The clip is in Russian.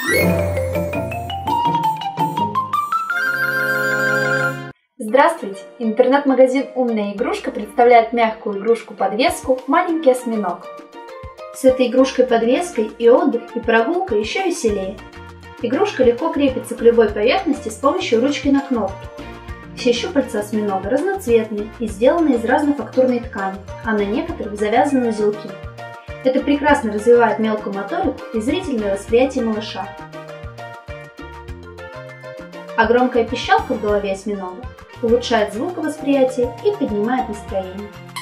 Здравствуйте! Интернет-магазин «Умная игрушка» представляет мягкую игрушку-подвеску «Маленький осьминог». С этой игрушкой-подвеской и отдых, и прогулка еще веселее. Игрушка легко крепится к любой поверхности с помощью ручки на кнопке. Все щупальца осьминога разноцветные и сделаны из разнофактурной ткани, а на некоторых завязаны узелки. Это прекрасно развивает мелкую моторику и зрительное восприятие малыша. А громкая пищалка в голове осьминога улучшает звуковосприятие и поднимает настроение.